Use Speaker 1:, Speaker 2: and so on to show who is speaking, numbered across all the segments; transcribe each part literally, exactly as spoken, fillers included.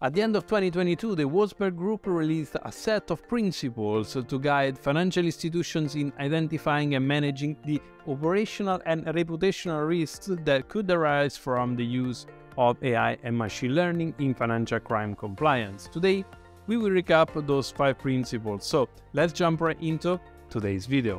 Speaker 1: At the end of twenty twenty-two, the Wolfsberg Group released a set of principles to guide financial institutions in identifying and managing the operational and reputational risks that could arise from the use of A I and machine learning in financial crime compliance. Today, we will recap those five principles, so let's jump right into today's video.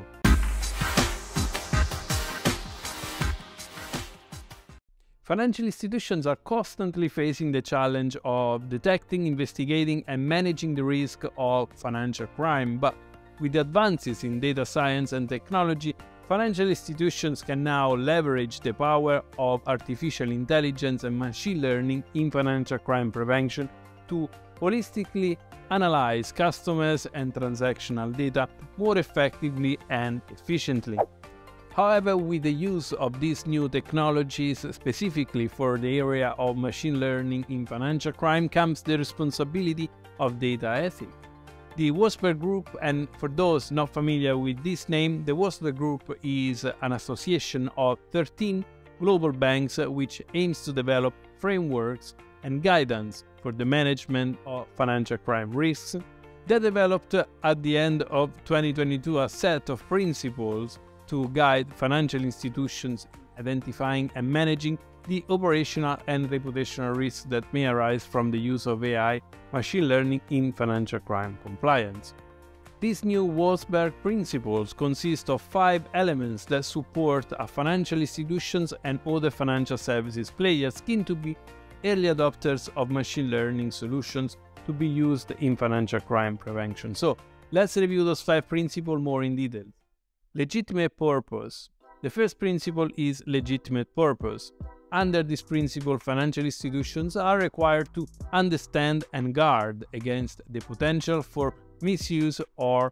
Speaker 1: Financial institutions are constantly facing the challenge of detecting, investigating, and managing the risk of financial crime, but with the advances in data science and technology, financial institutions can now leverage the power of artificial intelligence and machine learning in financial crime prevention to holistically analyze customers and transactional data more effectively and efficiently. However, with the use of these new technologies, specifically for the area of machine learning in financial crime, comes the responsibility of data ethics. The Wolfsberg Group, and for those not familiar with this name, the Wolfsberg Group is an association of thirteen global banks which aims to develop frameworks and guidance for the management of financial crime risks. They developed at the end of twenty twenty-two a set of principles to guide financial institutions in identifying and managing the operational and reputational risks that may arise from the use of A I machine learning in financial crime compliance. These new Wolfsberg principles consist of five elements that support a financial institutions and other financial services players keen to be early adopters of machine learning solutions to be used in financial crime prevention. So let's review those five principles more in detail. Legitimate purpose. The first principle is legitimate purpose. Under this principle, financial institutions are required to understand and guard against the potential for misuse or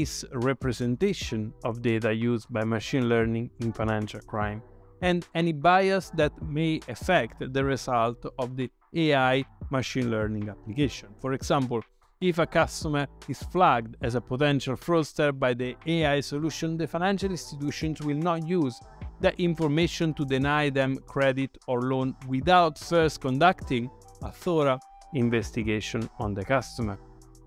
Speaker 1: misrepresentation of data used by machine learning in financial crime, and any bias that may affect the result of the A I machine learning application. For example, if a customer is flagged as a potential fraudster by the A I solution, the financial institutions will not use that information to deny them credit or loan without first conducting a thorough investigation on the customer.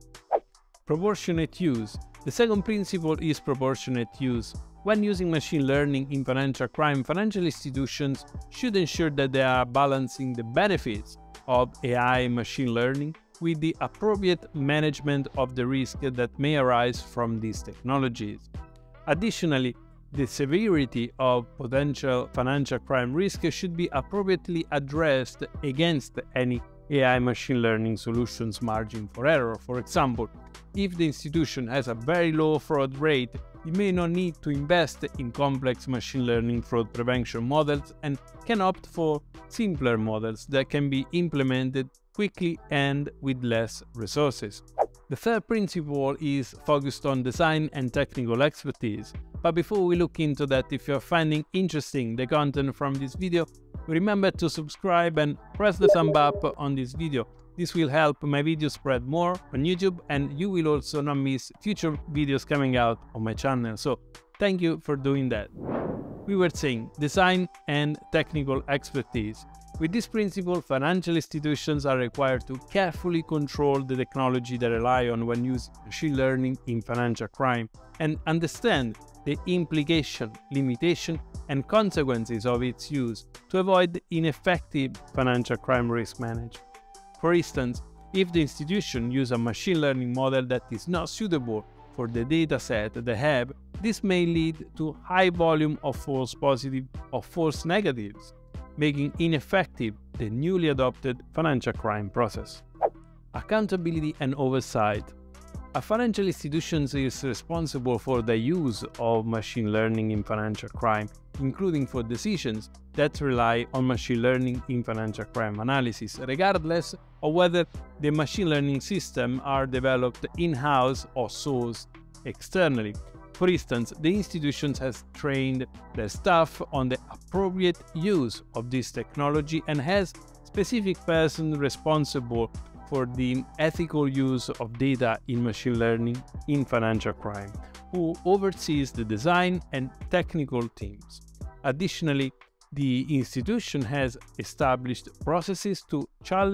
Speaker 1: Proportionate use. The second principle is proportionate use. When using machine learning in financial crime, financial institutions should ensure that they are balancing the benefits of A I machine learning with the appropriate management of the risk that may arise from these technologies. Additionally, the severity of potential financial crime risk should be appropriately addressed against any A I machine learning solutions margin for error. For example, if the institution has a very low fraud rate, it may not need to invest in complex machine learning fraud prevention models and can opt for simpler models that can be implemented quickly and with less resources. The third principle is focused on design and technical expertise. But before we look into that, if you're finding interesting the content from this video, remember to subscribe and press the thumb up on this video. This will help my video spread more on YouTube, and you will also not miss future videos coming out on my channel. So thank you for doing that. We were saying design and technical expertise. With this principle, financial institutions are required to carefully control the technology they rely on when using machine learning in financial crime and understand the implication, limitation, and consequences of its use to avoid ineffective financial crime risk management. For instance, if the institution uses a machine learning model that is not suitable for the dataset they have, this may lead to high volume of false positives or false negatives, making ineffective the newly adopted financial crime process. Accountability and oversight. A financial institution is responsible for the use of machine learning in financial crime, including for decisions that rely on machine learning in financial crime analysis, regardless of whether the machine learning systems are developed in-house or sourced externally. For instance, the institution has trained their staff on the appropriate use of this technology and has specific person responsible for the ethical use of data in machine learning in financial crime, who oversees the design and technical teams. Additionally, the institution has established processes to challenge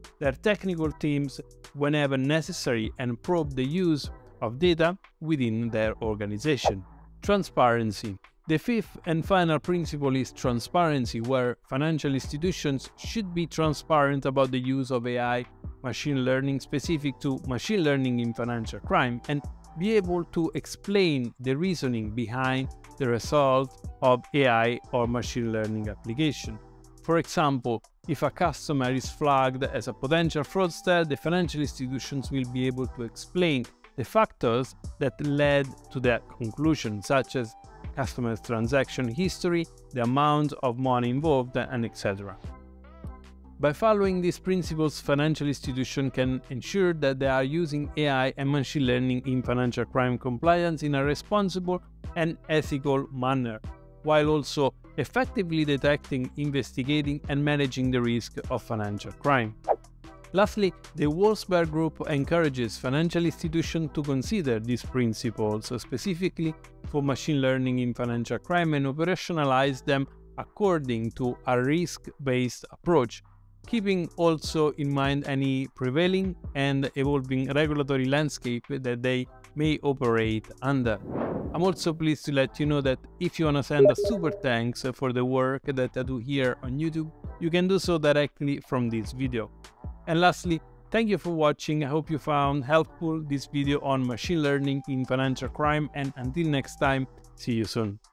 Speaker 1: their technical teams whenever necessary and probe the use of data within their organization. Transparency. The fifth and final principle is transparency, where financial institutions should be transparent about the use of A I, machine learning specific to machine learning in financial crime, and be able to explain the reasoning behind the result of A I or machine learning application. For example, if a customer is flagged as a potential fraudster, the financial institutions will be able to explain the factors that led to that conclusion, such as customer's transaction history, the amount of money involved, and et cetera. By following these principles, financial institutions can ensure that they are using A I and machine learning in financial crime compliance in a responsible and ethical manner, while also effectively detecting, investigating, and managing the risk of financial crime. Lastly, the Wolfsberg Group encourages financial institutions to consider these principles specifically for machine learning in financial crime and operationalize them according to a risk-based approach, keeping also in mind any prevailing and evolving regulatory landscape that they may operate under. I'm also pleased to let you know that if you want to send a super thanks for the work that I do here on YouTube, you can do so directly from this video. And lastly, thank you for watching. I hope you found helpful this video on machine learning in financial crime, and until next time, see you soon.